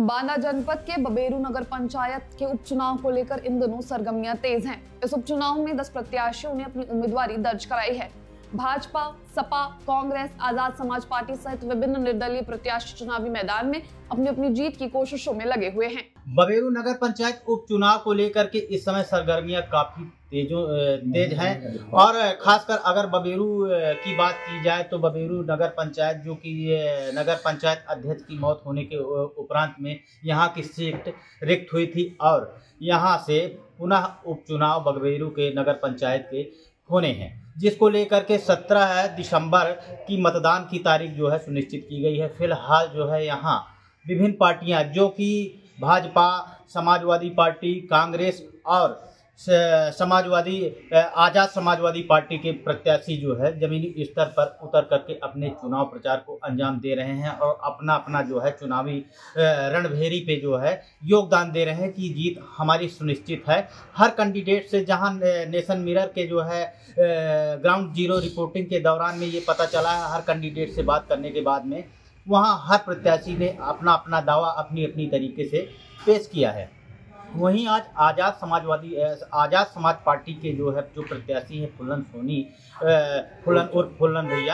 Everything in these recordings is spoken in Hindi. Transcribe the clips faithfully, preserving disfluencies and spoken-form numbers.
बांदा जनपद के बबेरू नगर पंचायत के उपचुनाव को लेकर इन दिनों सरगर्मियां तेज हैं। इस उपचुनाव में दस प्रत्याशियों ने अपनी उम्मीदवारी दर्ज कराई है। भाजपा, सपा, कांग्रेस, आजाद समाज पार्टी सहित विभिन्न निर्दलीय प्रत्याशी चुनावी मैदान में अपनी अपनी जीत की कोशिशों में लगे हुए हैं। बबेरू नगर पंचायत उपचुनाव को लेकर के इस समय सरगर्मियां काफी तेजों तेज हैं और खासकर अगर बबेरू की बात की जाए तो बबेरू नगर पंचायत, जो कि नगर पंचायत अध्यक्ष की मौत होने के उपरांत में यहाँ की सीट रिक्त हुई थी और यहाँ से पुनः उपचुनाव बबेरू के नगर पंचायत के होने हैं, जिसको लेकर के सत्रह दिसंबर की मतदान की तारीख जो है सुनिश्चित की गई है। फिलहाल जो है यहाँ विभिन्न पार्टियां, जो कि भाजपा, समाजवादी पार्टी, कांग्रेस और समाजवादी आजाद समाजवादी पार्टी के प्रत्याशी जो है जमीनी स्तर पर उतर करके अपने चुनाव प्रचार को अंजाम दे रहे हैं और अपना अपना जो है चुनावी रणभेरी पे जो है योगदान दे रहे हैं कि जीत हमारी सुनिश्चित है। हर कैंडिडेट से, जहां नेशन मिरर के जो है ग्राउंड जीरो रिपोर्टिंग के दौरान में ये पता चला है, हर कैंडिडेट से बात करने के बाद में वहाँ हर प्रत्याशी ने अपना अपना दावा अपनी अपनी तरीके से पेश किया है। वहीं आज आजाद समाजवादी आजाद समाज पार्टी के जो है जो प्रत्याशी हैं फुलन सोनी फुलन और फुलन भैया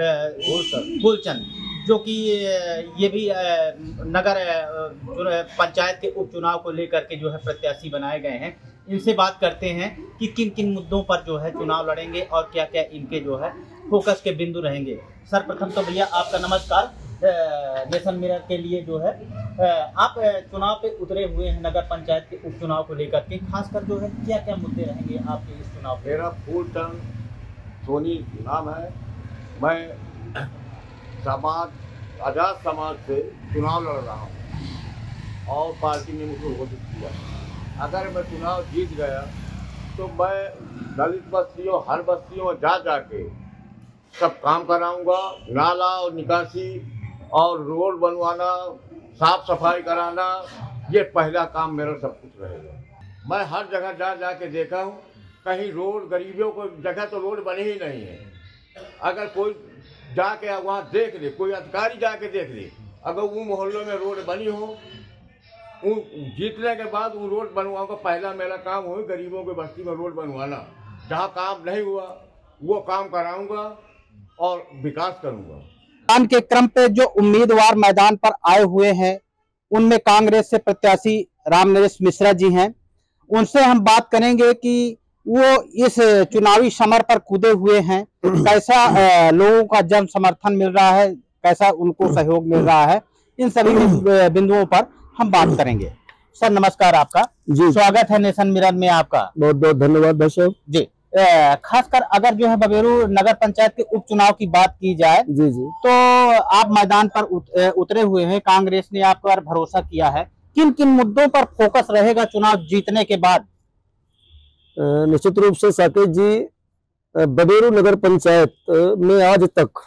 फूलचंद, जो कि ये भी नगर पंचायत के उपचुनाव को लेकर के जो है प्रत्याशी बनाए गए हैं। इनसे बात करते हैं कि किन किन मुद्दों पर जो है चुनाव लड़ेंगे और क्या क्या इनके जो है फोकस के बिंदु रहेंगे। सर्वप्रथम तो भैया आपका नमस्कार। नेशन मिरर के लिए जो है आप चुनाव पे उतरे हुए हैं नगर पंचायत के उपचुनाव को लेकर के, खासकर जो है क्या क्या मुद्दे रहेंगे आपके इस चुनाव पे? मेरा फूलचंद सोनी नाम है। मैं समाज आजाद समाज से चुनाव लड़ रहा हूँ और पार्टी ने मुझे घोषित किया। अगर मैं चुनाव जीत गया तो मैं दलित बस्तियों, हर बस्तियों में जा जाके सब काम कराऊंगा। नाला और निकासी और रोड बनवाना, साफ सफाई कराना, ये पहला काम मेरा सब कुछ रहेगा। मैं हर जगह जा जा के देखा हूँ, कहीं रोड, गरीबियों को जगह तो रोड बनी ही नहीं है। अगर कोई जाके वहाँ देख ले, कोई अधिकारी जाके देख ले, अगर वो मोहल्लों में रोड बनी हो, वो जीतने के बाद वो रोड बनवाऊंगा। पहला मेरा काम हो गरीबों की बस्ती में रोड बनवाना। जहाँ काम नहीं हुआ वो काम कराऊंगा और विकास करूंगा। मतदान के क्रम पे जो उम्मीदवार मैदान पर आए हुए हैं उनमें कांग्रेस से प्रत्याशी रामनरेश मिश्रा जी हैं। उनसे हम बात करेंगे कि वो इस चुनावी समर पर कूदे हुए हैं, कैसा लोगों का जन समर्थन मिल रहा है, कैसा उनको सहयोग मिल रहा है, इन सभी बिंदुओं पर हम बात करेंगे। सर नमस्कार, आपका जी स्वागत है नेशन मिरर में। आपका बहुत बहुत धन्यवाद दर्शक जी। खासकर अगर जो है बबेरू नगर पंचायत के उपचुनाव की बात की जाए जी जी तो आप मैदान पर उत, उतरे हुए हैं, कांग्रेस ने आप पर भरोसा किया है। किन किन मुद्दों पर फोकस रहेगा चुनाव जीतने के बाद? निश्चित रूप से साकेत जी, बबेरू नगर पंचायत में आज तक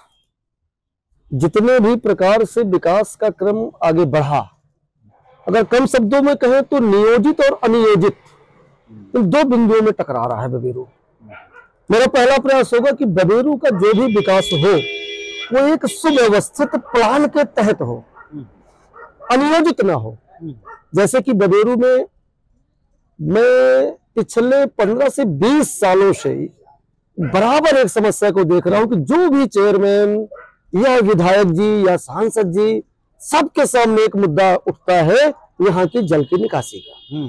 जितने भी प्रकार से विकास का क्रम आगे बढ़ा, अगर कम शब्दों में कहें तो नियोजित और अनियोजित इन दो बिंदुओं में टकरा रहा है बबेरू। मेरा पहला प्रयास होगा कि बबेरू का जो भी विकास हो वो एक सुव्यवस्थित प्लान के तहत हो, अनियोजित ना हो। जैसे कि बबेरू में मैं पिछले पंद्रह से बीस सालों से बराबर एक समस्या को देख रहा हूं कि जो भी चेयरमैन या विधायक जी या सांसद जी, सबके सामने एक मुद्दा उठता है यहाँ की जल की निकासी का।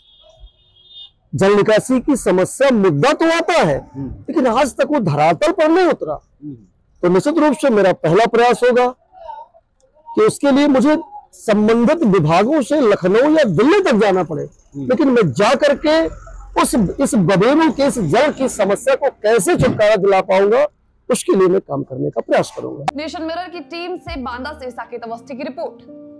जल निकासी की समस्या मुद्दा तो आता है लेकिन आज तक वो धरातल पर नहीं उतरा। तो निश्चित रूप से मेरा पहला प्रयास होगा कि उसके लिए मुझे संबंधित विभागों से लखनऊ या दिल्ली तक जाना पड़े, लेकिन मैं जा करके उस इस बबेरू के इस जल की समस्या को कैसे छुटकारा दिला पाऊंगा, उसके लिए मैं काम करने का प्रयास करूंगा। नेशन मिरर की टीम से बांदा से साकेत अवस्थी की रिपोर्ट।